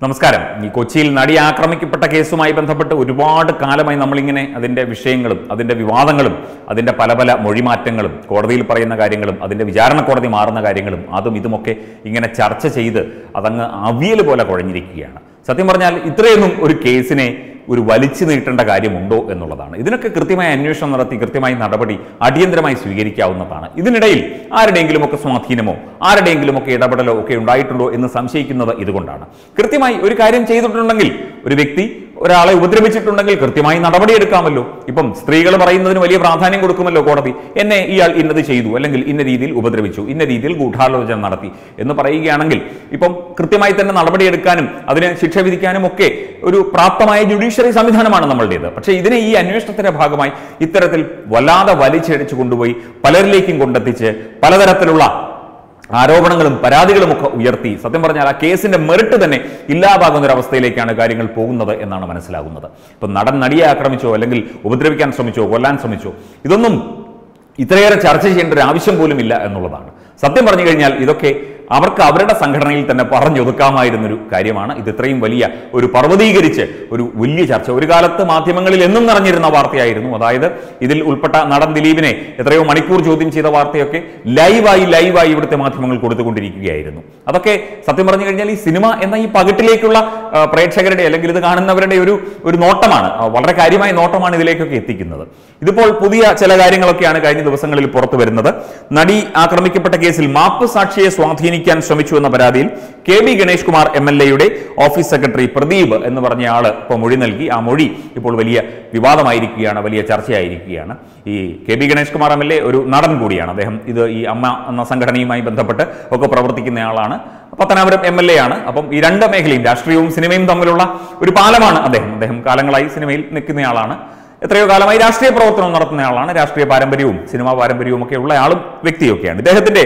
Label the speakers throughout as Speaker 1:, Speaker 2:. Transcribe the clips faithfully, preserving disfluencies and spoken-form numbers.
Speaker 1: നമസ്കാരം. ഈ കൊച്ചിയിൽ നടി ആക്രമിക്കപ്പെട്ട കേസുമായി ബന്ധപ്പെട്ട് ഒരുപാട് കാലമായി നമ്മളിങ്ങനെ അതിൻ്റെ വിഷയങ്ങളും അതിൻ്റെ വിവാദങ്ങളും അതിൻ്റെ പല പല മൊഴിമാറ്റങ്ങളും കോടതിയിൽ പറയുന്ന കാര്യങ്ങളും അതിൻ്റെ വിചാരണ കോടതി മാറുന്ന കാര്യങ്ങളും അതും ഇതുമൊക്കെ ഇങ്ങനെ ചർച്ച ചെയ്ത് അതങ്ങ് അവിയൽ പോലെ കുഴഞ്ഞിരിക്കുകയാണ്. സത്യം പറഞ്ഞാൽ ഇത്രയൊന്നും ഒരു കേസിനെ ഒരു വലിച്ചു നീട്ടേണ്ട കാര്യമുണ്ടോ എന്നുള്ളതാണ്. ഇതിനൊക്കെ കൃത്യമായ അന്വേഷണം നടത്തി കൃത്യമായി നടപടി അടിയന്തരമായി സ്വീകരിക്കാവുന്നതാണ്. ഇതിനിടയിൽ ആരുടെയെങ്കിലുമൊക്കെ സ്വാധീനമോ ആരുടെയെങ്കിലുമൊക്കെ ഇടപെടലോ ഒക്കെ ഉണ്ടായിട്ടുണ്ടോ എന്ന് സംശയിക്കുന്നത് ഇതുകൊണ്ടാണ്. കൃത്യമായി ഒരു കാര്യം ചെയ്തിട്ടുണ്ടെങ്കിൽ, ഒരു വ്യക്തി ഒരാളെ ഉപദ്രവിച്ചിട്ടുണ്ടെങ്കിൽ കൃത്യമായി നടപടിയെടുക്കാമല്ലോ. ഇപ്പം സ്ത്രീകൾ പറയുന്നതിന് വലിയ പ്രാധാന്യം കൊടുക്കുമല്ലോ കോടതി. എന്നെ ഇയാൾ ഇന്നത് ചെയ്തു, അല്ലെങ്കിൽ ഇന്ന രീതിയിൽ ഉപദ്രവിച്ചു, ഇന്ന രീതിയിൽ ഗൂഢാലോചന നടത്തി എന്ന് പറയുകയാണെങ്കിൽ ഇപ്പം കൃത്യമായി തന്നെ നടപടിയെടുക്കാനും അതിന് ശിക്ഷ വിധിക്കാനും ഒക്കെ ഒരു പ്രാപ്തമായ ജുഡീഷ്യറി സംവിധാനമാണ് നമ്മളുടേത്. പക്ഷേ ഇതിനെ ഈ അന്വേഷണത്തിന്റെ ഭാഗമായി ഇത്തരത്തിൽ വല്ലാതെ വലിച്ചടിച്ചു കൊണ്ടുപോയി പലരിലേക്കും കൊണ്ടെത്തിച്ച് പലതരത്തിലുള്ള ആരോപണങ്ങളും പരാതികളുമൊക്കെ ഉയർത്തി സത്യം പറഞ്ഞാൽ ആ കേസിന്റെ മെറിറ്റ് തന്നെ ഇല്ലാതാകുന്ന ഒരു അവസ്ഥയിലേക്കാണ് കാര്യങ്ങൾ പോകുന്നത് എന്നാണ് മനസ്സിലാകുന്നത്. ഇപ്പം നടൻ നടിയെ ആക്രമിച്ചോ അല്ലെങ്കിൽ ഉപദ്രവിക്കാൻ ശ്രമിച്ചോ കൊല്ലാൻ ശ്രമിച്ചോ ഇതൊന്നും ഇത്രയേറെ ചർച്ച ചെയ്യേണ്ട ഒരു ആവശ്യം പോലും ഇല്ല എന്നുള്ളതാണ്. സത്യം പറഞ്ഞു കഴിഞ്ഞാൽ ഇതൊക്കെ അവർക്ക് അവരുടെ സംഘടനയിൽ തന്നെ പറഞ്ഞൊതുക്കാമായിരുന്നൊരു കാര്യമാണ്. ഇത് ഇത്രയും വലിയ ഒരു പർവ്വതീകരിച്ച് ഒരു വലിയ ചർച്ച ഒരു കാലത്ത് മാധ്യമങ്ങളിൽ എന്നും നിറഞ്ഞിരുന്ന വാർത്തയായിരുന്നു. അതായത് ഇതിൽ ഉൾപ്പെട്ട നടൻ ദിലീപിനെ എത്രയോ മണിക്കൂർ ചോദ്യം ചെയ്ത വാർത്തയൊക്കെ ലൈവായി ലൈവായി ഇവിടുത്തെ മാധ്യമങ്ങൾ കൊടുത്തുകൊണ്ടിരിക്കുകയായിരുന്നു. അതൊക്കെ സത്യം പറഞ്ഞു കഴിഞ്ഞാൽ ഈ സിനിമ എന്ന ഈ പകിട്ടിലേക്കുള്ള പ്രേക്ഷകരുടെ അല്ലെങ്കിൽ ഇത് കാണുന്നവരുടെ ഒരു ഒരു നോട്ടമാണ്, വളരെ കാര്യമായ നോട്ടമാണ് ഇതിലേക്കൊക്കെ എത്തിക്കുന്നത്. ഇതിപ്പോൾ പുതിയ ചില കാര്യങ്ങളൊക്കെയാണ് കഴിഞ്ഞ ദിവസങ്ങളിൽ പുറത്തു വരുന്നത്. നടി ആക്രമിക്കപ്പെട്ട കേസിൽ മാപ്പ് സാക്ഷിയെ സ്വാധീനിക്കാൻ ശ്രമിച്ചു എന്ന പരാതിയിൽ K B Ganesh Kumar M L എയുടെ ഓഫീസ് സെക്രട്ടറി പ്രദീപ് എന്ന് പറഞ്ഞ ആള് ഇപ്പോൾ മൊഴി നൽകി. ആ മൊഴി ഇപ്പോൾ വലിയ വിവാദമായിരിക്കുകയാണ്, വലിയ ചർച്ചയായിരിക്കുകയാണ്. ഈ K B Ganesh Kumar M L A ഒരു നടൻ കൂടിയാണ്. അദ്ദേഹം ഇത് ഈ അമ്മ എന്ന സംഘടനയുമായി ബന്ധപ്പെട്ട് ഒക്കെ പ്രവർത്തിക്കുന്ന ആളാണ്. പത്തനാപുരം എം എൽ എ ആണ്. അപ്പം ഈ രണ്ട് മേഖലയും രാഷ്ട്രീയവും സിനിമയും തമ്മിലുള്ള ഒരു പാലമാണ് അദ്ദേഹം. അദ്ദേഹം കാലങ്ങളായി സിനിമയിൽ നിൽക്കുന്നയാളാണ്. എത്രയോ കാലമായി രാഷ്ട്രീയ പ്രവർത്തനം നടത്തുന്ന ആളാണ്. രാഷ്ട്രീയ പാരമ്പര്യവും സിനിമാ പാരമ്പര്യവും ഒക്കെ ഉള്ള ആളും വ്യക്തിയൊക്കെയാണ്. ഇദ്ദേഹത്തിന്റെ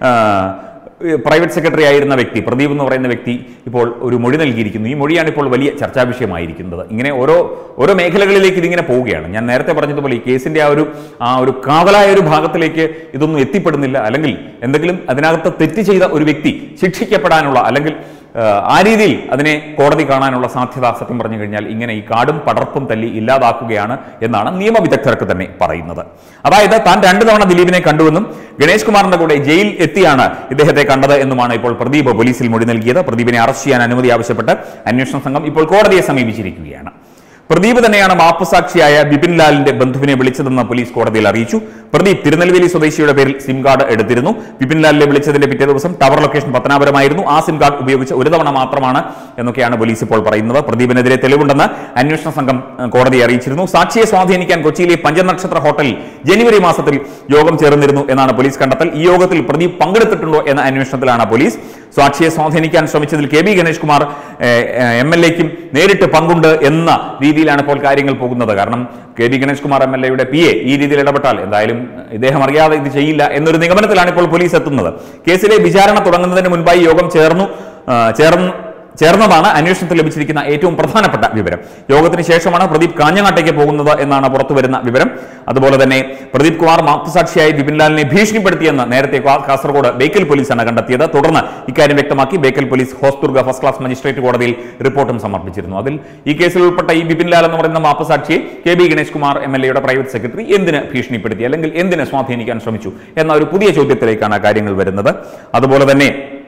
Speaker 1: പ്രൈവറ്റ് സെക്രട്ടറി ആയിരുന്ന വ്യക്തി പ്രദീപ് എന്ന് പറയുന്ന വ്യക്തി ഇപ്പോൾ ഒരു മൊഴി നൽകിയിരിക്കുന്നു. ഈ മൊഴിയാണ് ഇപ്പോൾ വലിയ ചർച്ചാ വിഷയമായിരിക്കുന്നത്. ഇങ്ങനെ ഓരോ ഓരോ മേഖലകളിലേക്ക് ഇതിങ്ങനെ പോവുകയാണ്. ഞാൻ നേരത്തെ പറഞ്ഞതുപോലെ ഈ കേസിന്റെ ആ ഒരു ആ ഒരു കാതലായ ഒരു ഭാഗത്തിലേക്ക് ഇതൊന്നും എത്തിപ്പെടുന്നില്ല. അല്ലെങ്കിൽ എന്തെങ്കിലും അതിനകത്ത് തെറ്റ് ചെയ്ത ഒരു വ്യക്തി ശിക്ഷിക്കപ്പെടാനുള്ള അല്ലെങ്കിൽ ആ രീതിയിൽ അതിനെ കോടതി കാണാനുള്ള സാധ്യത സത്യം പറഞ്ഞു കഴിഞ്ഞാൽ ഇങ്ങനെ ഈ കാടും പടർപ്പും തല്ലി ഇല്ലാതാക്കുകയാണ് എന്നാണ് നിയമവിദഗ്ധർക്ക് തന്നെ പറയുന്നത്. അതായത് താൻ രണ്ടു തവണ ദിലീപിനെ കണ്ടുവെന്നും ഗണേഷ് കുമാറിന്റെ കൂടെ ജയിൽ എത്തിയാണ് ഇദ്ദേഹത്തെ കണ്ടത് എന്നുമാണ് ഇപ്പോൾ പ്രദീപ് പോലീസിൽ മൊഴി നൽകിയത്. പ്രദീപിനെ അറസ്റ്റ് ചെയ്യാൻ അനുമതി ആവശ്യപ്പെട്ട് അന്വേഷണ സംഘം ഇപ്പോൾ കോടതിയെ സമീപിച്ചിരിക്കുകയാണ്. പ്രദീപ് തന്നെയാണ് മാപ്പുസാക്ഷിയായ ബിപിൻ ലാലിന്റെ ബന്ധുവിനെ വിളിച്ചതെന്ന് പോലീസ് കോടതിയിൽ അറിയിച്ചു. പ്രദീപ് തിരുനെൽവേലി സ്വദേശിയുടെ പേരിൽ സിം കാർഡ് എടുത്തിരുന്നു. ബിപിൻ ലാലിനെ വിളിച്ചതിന്റെ പിറ്റേ ദിവസം ടവർ ലൊക്കേഷൻ പത്തനാപുരമായിരുന്നു. ആ സിം കാർഡ് ഉപയോഗിച്ച് ഒരു തവണ മാത്രമാണ് എന്നൊക്കെയാണ് പോലീസ് ഇപ്പോൾ പറയുന്നത്. പ്രദീപിനെതിരെ തെളിവുണ്ടെന്ന് അന്വേഷണ സംഘം കോടതിയെ അറിയിച്ചിരുന്നു. സാക്ഷിയെ സ്വാധീനിക്കാൻ കൊച്ചിയിലെ പഞ്ചനക്ഷത്ര ഹോട്ടലിൽ ജനുവരി മാസത്തിൽ യോഗം ചേർന്നിരുന്നു എന്നാണ് പോലീസ് കണ്ടെത്തൽ. ഈ യോഗത്തിൽ പ്രദീപ് പങ്കെടുത്തിട്ടുണ്ടോ എന്ന അന്വേഷണത്തിലാണ് പോലീസ്. സാക്ഷിയെ സ്വാധീനിക്കാൻ ശ്രമിച്ചതിൽ K B Ganesh Kumar M L എക്കും നേരിട്ട് പങ്കുണ്ട് എന്ന രീതിയിലാണ് ഇപ്പോൾ കാര്യങ്ങൾ പോകുന്നത്. കാരണം K B Ganesh Kumar M L എയുടെ പി എ ഈ രീതിയിൽ ഇടപെട്ടാൽ എന്തായാലും ഇദ്ദേഹം അറിയാതെ ഇത് ചെയ്യില്ല എന്നൊരു നിഗമനത്തിലാണ് ഇപ്പോൾ പോലീസ് എത്തുന്നത്. കേസിലെ വിചാരണ തുടങ്ങുന്നതിന് മുൻപായി യോഗം ചേർന്നു ചേർന്ന് ചേർന്നതാണ് അന്വേഷണത്തിൽ ലഭിച്ചിരിക്കുന്ന ഏറ്റവും പ്രധാനപ്പെട്ട വിവരം. യോഗത്തിന് ശേഷമാണ് പ്രദീപ് കാഞ്ഞങ്ങാട്ടേക്ക് പോകുന്നത് എന്നാണ് പുറത്തുവരുന്ന വിവരം. അതുപോലെ തന്നെ പ്രദീപ് കുമാർ മാപ്പുസാക്ഷിയായി ബിപിൻ ലാലിനെ ഭീഷണിപ്പെടുത്തിയെന്ന് നേരത്തെ കാസർഗോഡ് ബേക്കൽ പോലീസാണ് കണ്ടെത്തിയത്. തുടർന്ന് ഇക്കാര്യം വ്യക്തമാക്കി Bekal police Hosdurg first class magistrate കോടതിയിൽ റിപ്പോർട്ടും സമർപ്പിച്ചിരുന്നു. അതിൽ ഈ കേസിൽ ഉൾപ്പെട്ട ഈ ബിപിൻ ലാൽ എന്ന് പറയുന്ന മാപ്പുസാക്ഷിയെ K B Ganesh Kumar M L എയുടെ പ്രൈവറ്റ് സെക്രട്ടറി എന്തിന് ഭീഷണിപ്പെടുത്തി അല്ലെങ്കിൽ എന്തിന് സ്വാധീനിക്കാൻ ശ്രമിച്ചു എന്ന ഒരു പുതിയ ചോദ്യത്തിലേക്കാണ് കാര്യങ്ങൾ വരുന്നത്. അതുപോലെ തന്നെ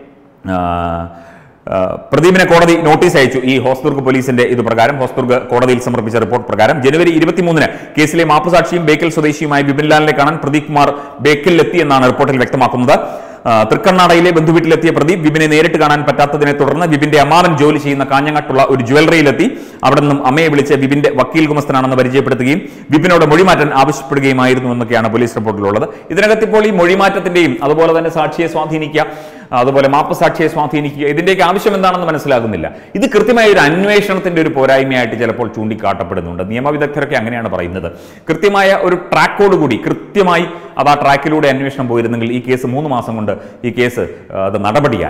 Speaker 1: പ്രദീപിനെ കോടതി നോട്ടീസ് അയച്ചു. ഈ ഹോസ്ദുർഗ് പോലീസിന്റെ ഇത് പ്രകാരം ഹോസ്ദുർഗ് കോടതിയിൽ സമർപ്പിച്ച റിപ്പോർട്ട് പ്രകാരം ജനുവരി ഇരുപത്തിമൂന്നിന് കേസിലെ മാപ്പുസാക്ഷിയും ബേക്കൽ സ്വദേശിയുമായ ബിപിൻ ലാലിനെ കാണാൻ പ്രദീപ് കുമാർ ബേക്കലിലെത്തി എന്നാണ് റിപ്പോർട്ടിൽ വ്യക്തമാക്കുന്നത്. തൃക്കണ്ണാടയിലെ ബന്ധുവീട്ടിലെത്തിയ പ്രദീപ് ബിപിനെ നേരിട്ട് കാണാൻ പറ്റാത്തതിനെ തുടർന്ന് ബിപിന്റെ അമ്മാവൻ ജോലി ചെയ്യുന്ന കാഞ്ഞങ്ങാട്ടുള്ള ഒരു ജ്വല്ലറിയിലെത്തി. അവിടെ നിന്നും അമ്മയെ വിളിച്ച് ബിപിന്റെ വക്കീൽ ഗുമസ്തനാണെന്ന് പരിചയപ്പെടുത്തുകയും ബിപിനോട് മൊഴിമാറ്റാൻ ആവശ്യപ്പെടുകയുമായിരുന്നു എന്നൊക്കെയാണ് പോലീസ് റിപ്പോർട്ടിലുള്ളത്. ഇതിനകത്ത് ഇപ്പോൾ ഈ മൊഴിമാറ്റത്തിന്റെയും അതുപോലെ തന്നെ സാക്ഷിയെ സ്വാധീനിക്കുക, അതുപോലെ മാപ്പ് സാക്ഷിയെ സ്വാധീനിക്കുക, ഇതിന്റെയൊക്കെ ആവശ്യം എന്താണെന്ന് മനസ്സിലാകുന്നില്ല. ഇത് കൃത്യമായ ഒരു അന്വേഷണത്തിന്റെ ഒരു പോരായ്മയായിട്ട് ചിലപ്പോൾ ചൂണ്ടിക്കാട്ടപ്പെടുന്നുണ്ട്. നിയമവിദഗ്ധരൊക്കെ അങ്ങനെയാണ് പറയുന്നത്. കൃത്യമായ ഒരു ട്രാക്കോടുകൂടി കൃത്യമായി അത് ആ ട്രാക്കിലൂടെ അന്വേഷണം പോയിരുന്നെങ്കിൽ ഈ കേസ് മൂന്ന് മാസം കൊണ്ട് ഈ കേസ് അത് നടപടിയായേനെ.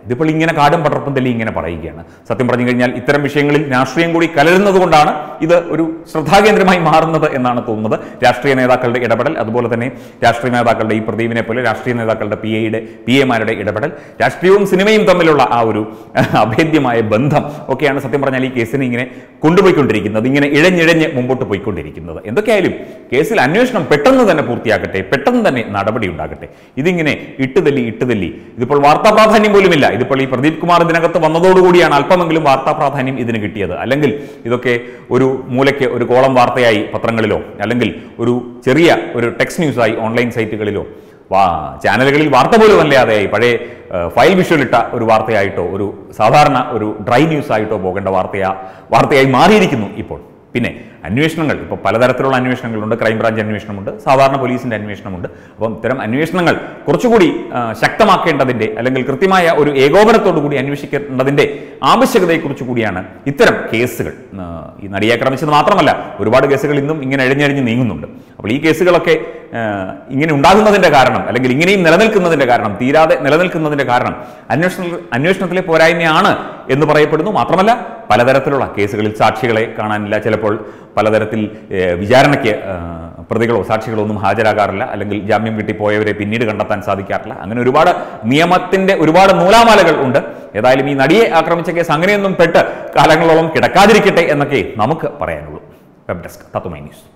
Speaker 1: ഇതിപ്പോൾ ഇങ്ങനെ കാടും പടർപ്പും തല്ലി ഇങ്ങനെ പറയുകയാണ്. സത്യം പറഞ്ഞു കഴിഞ്ഞാൽ ഇത്തരം വിഷയങ്ങളിൽ രാഷ്ട്രീയം കൂടി കലരുന്നത് കൊണ്ടാണ് ഇത് ഒരു ശ്രദ്ധാകേന്ദ്രമായി മാറുന്നത് എന്നാണ് തോന്നുന്നത്. രാഷ്ട്രീയ നേതാക്കളുടെ ഇടപെടൽ, അതുപോലെ തന്നെ രാഷ്ട്രീയ നേതാക്കളുടെ ഈ പ്രദീപിനെ പോലെ രാഷ്ട്രീയ നേതാക്കളുടെ പി എയുടെ പി എമാരുടെ ഇടപെടൽ, രാഷ്ട്രീയവും സിനിമയും തമ്മിലുള്ള ആ ഒരു അഭേദ്യമായ ബന്ധം ഒക്കെയാണ് സത്യം പറഞ്ഞാൽ ഈ കേസിനെ ഇങ്ങനെ കൊണ്ടുപോയിക്കൊണ്ടിരിക്കുന്നത്, ഇങ്ങനെ ഇഴഞ്ഞിഴഞ്ഞ് മുമ്പോട്ട് പോയിക്കൊണ്ടിരിക്കുന്നത്. എന്തൊക്കെയായാലും കേസിൽ അന്വേഷണം പെട്ടെന്ന് തന്നെ പൂർത്തിയാക്കട്ടെ, പെട്ടെന്ന് തന്നെ നടപടി ഉണ്ടാകട്ടെ. ഇതിങ്ങനെ ഇട്ടുതല്ലി ഇട്ടുതല്ലി ഇതിപ്പോൾ വാർത്താ പ്രാധാന്യം പോലുമില്ല. ഇതിപ്പോൾ ഈ പ്രദീപ് കുമാർ ഇതിനകത്ത് വന്നതോടുകൂടിയാണ് അല്പമെങ്കിലും വാർത്താ പ്രാധാന്യം ഇതിന് കിട്ടിയത്. അല്ലെങ്കിൽ ഇതൊക്കെ ഒരു മൂലയ്ക്ക് ഒരു കോളം വാർത്തയായി പത്രങ്ങളിലോ അല്ലെങ്കിൽ ഒരു ചെറിയ ഒരു ടെക്സ്റ്റ് ന്യൂസായി ഓൺലൈൻ സൈറ്റുകളിലോ വാ ചാനലുകളിൽ വാർത്ത പോലും അല്ലാതെയായി പഴയ ഫയൽ വിഷ്വലിട്ട ഒരു വാർത്തയായിട്ടോ ഒരു സാധാരണ ഒരു ഡ്രൈ ന്യൂസ് ആയിട്ടോ പോകേണ്ട വാർത്തയാ വാർത്തയായി മാറിയിരിക്കുന്നു ഇപ്പോൾ. പിന്നെ അന്വേഷണങ്ങൾ ഇപ്പോൾ പലതരത്തിലുള്ള അന്വേഷണങ്ങളുണ്ട്. ക്രൈംബ്രാഞ്ച് അന്വേഷണമുണ്ട്, സാധാരണ പോലീസിന്റെ അന്വേഷണമുണ്ട്. അപ്പം ഇത്തരം അന്വേഷണങ്ങൾ കുറച്ചുകൂടി ശക്തമാക്കേണ്ടതിന്റെ അല്ലെങ്കിൽ കൃത്യമായ ഒരു ഏകോപനത്തോടു കൂടി അന്വേഷിക്കേണ്ടതിന്റെ ആവശ്യകതയെക്കുറിച്ച് കൂടിയാണ് ഇത്തരം കേസുകൾ. ഈ നടിയെ ആക്രമിച്ചത് മാത്രമല്ല, ഒരുപാട് കേസുകൾ ഇന്നും ഇങ്ങനെ എഴഞ്ഞഴിഞ്ഞ് നീങ്ങുന്നുണ്ട്. അപ്പോൾ ഈ കേസുകളൊക്കെ ഇങ്ങനെ ഉണ്ടാകുന്നതിന്റെ കാരണം അല്ലെങ്കിൽ ഇങ്ങനെയും നിലനിൽക്കുന്നതിന്റെ കാരണം, തീരാതെ നിലനിൽക്കുന്നതിന്റെ കാരണം അന്വേഷണ അന്വേഷണത്തിലെ പോരായ്മയാണ് എന്ന് പറയപ്പെടുന്നു. മാത്രമല്ല പലതരത്തിലുള്ള കേസുകളിൽ സാക്ഷികളെ കാണാനില്ല, ചിലപ്പോൾ പലതരത്തിൽ വിചാരണയ്ക്ക് പ്രതികളോ സാക്ഷികളോ ഒന്നും ഹാജരാകാറില്ല, അല്ലെങ്കിൽ ജാമ്യം കിട്ടിപ്പോയവരെ പിന്നീട് കണ്ടെത്താൻ സാധിക്കാറില്ല. അങ്ങനെ ഒരുപാട് നിയമത്തിന്റെ ഒരുപാട് നൂലാമാലകൾ ഉണ്ട്. ഏതായാലും ഈ നടിയെ ആക്രമിച്ച കേസ് അങ്ങനെയൊന്നും പെട്ട് കാലങ്ങളോളം കിടക്കാതിരിക്കട്ടെ എന്നൊക്കെ നമുക്ക് പറയാനുള്ളൂ. Web desk Tatwamayi news.